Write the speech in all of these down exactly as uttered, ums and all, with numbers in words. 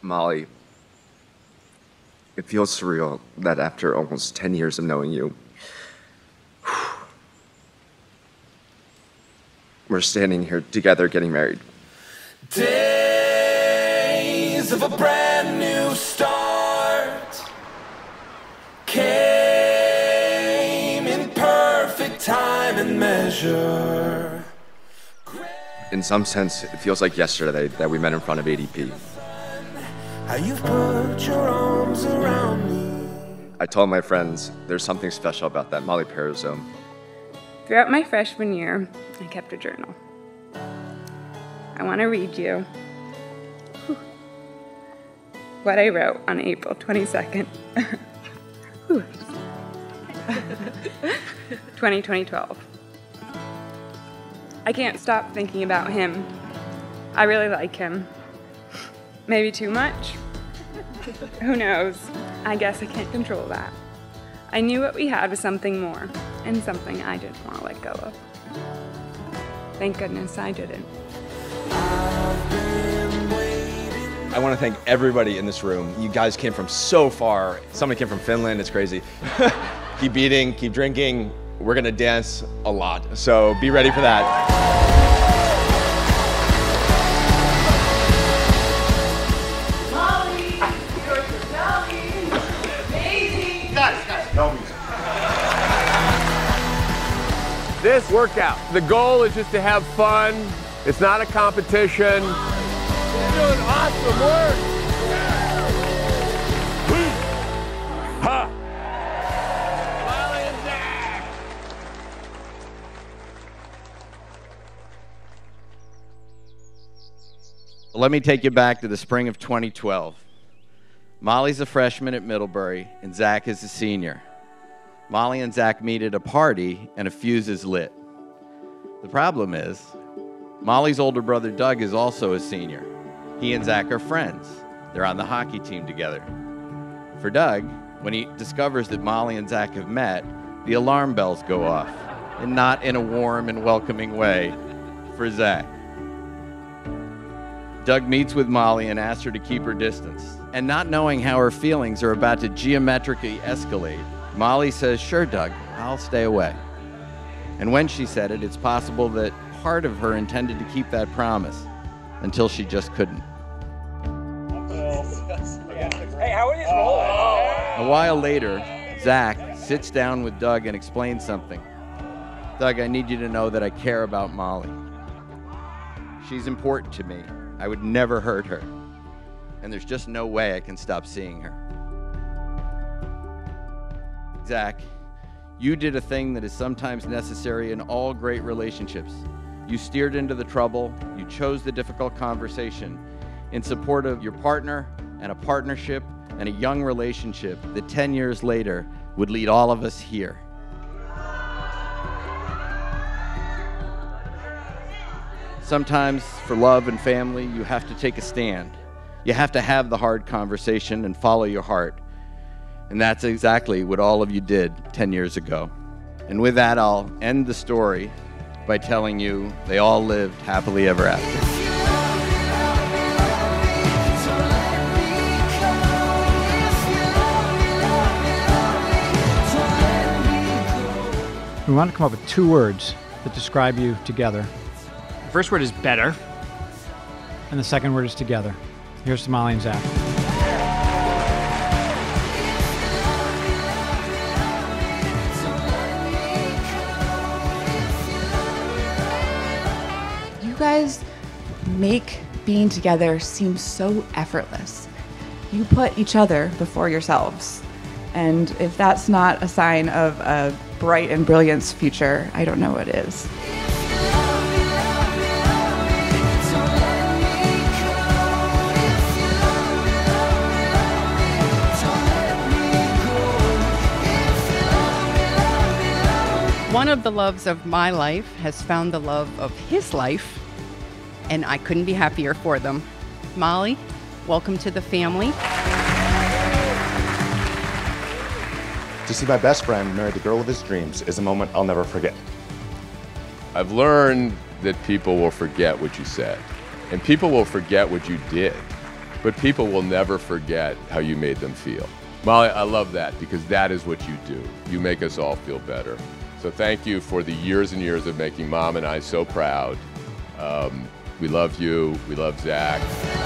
Molly, it feels surreal that after almost ten years of knowing you, we're standing here together getting married. Days of a brand new start came in perfect time and measure. In some sense, it feels like yesterday that we met in front of A D P. How you've put your arms around me. I told my friends there's something special about that Molly Perizome. Throughout my freshman year, I kept a journal. I want to read you what I wrote on April twenty-second, twenty twelve. I can't stop thinking about him. I really like him. Maybe too much? Who knows? I guess I can't control that. I knew what we had was something more, and something I didn't want to let go of. Thank goodness I didn't. I want to thank everybody in this room. You guys came from so far. Somebody came from Finland, it's crazy. Keep eating, keep drinking. We're gonna dance a lot, so be ready for that. Molly, yours is Molly. Amazing. Guys, guys, no music. This workout, the goal is just to have fun. It's not a competition. You're doing awesome work. Ha! Molly and Zach. Let me take you back to the spring of twenty twelve. Molly's a freshman at Middlebury, and Zach is a senior. Molly and Zach meet at a party, and a fuse is lit. The problem is, Molly's older brother Doug is also a senior. He and Zach are friends. They're on the hockey team together. For Doug, when he discovers that Molly and Zach have met, the alarm bells go off, and not in a warm and welcoming way for Zach. Doug meets with Molly and asks her to keep her distance. And not knowing how her feelings are about to geometrically escalate, Molly says, "Sure, Doug, I'll stay away." And when she said it, it's possible that part of her intended to keep that promise until she just couldn't. Hey, how are these rolling? A while later, Zach sits down with Doug and explains something. "Doug, I need you to know that I care about Molly. She's important to me. I would never hurt her. And there's just no way I can stop seeing her." Zach, you did a thing that is sometimes necessary in all great relationships. You steered into the trouble, you chose the difficult conversation in support of your partner and a partnership and a young relationship that ten years later would lead all of us here. Sometimes for love and family, you have to take a stand. You have to have the hard conversation and follow your heart. And that's exactly what all of you did ten years ago. And with that, I'll end the story by telling you they all lived happily ever after. We want to come up with two words that describe you together. The first word is better. And the second word is together. Here's to Molly and Zach. You guys make being together seem so effortless. You put each other before yourselves. And if that's not a sign of a bright and brilliant future, I don't know what is. One of the loves of my life has found the love of his life, and I couldn't be happier for them. Molly, welcome to the family. To see my best friend marry the girl of his dreams is a moment I'll never forget. I've learned that people will forget what you said, and people will forget what you did. but people will never forget how you made them feel. Molly, I love that because that is what you do. You make us all feel better. So thank you for the years and years of making Mom and I so proud. Um, we love you. We love Zach.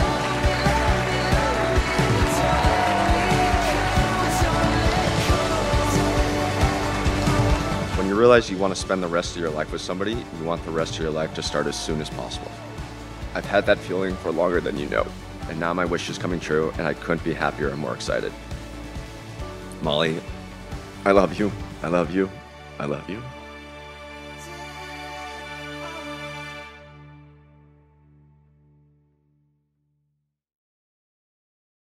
When you realize you want to spend the rest of your life with somebody, you want the rest of your life to start as soon as possible. I've had that feeling for longer than you know, and now my wish is coming true, and I couldn't be happier and more excited. Molly, I love you. I love you. I love you.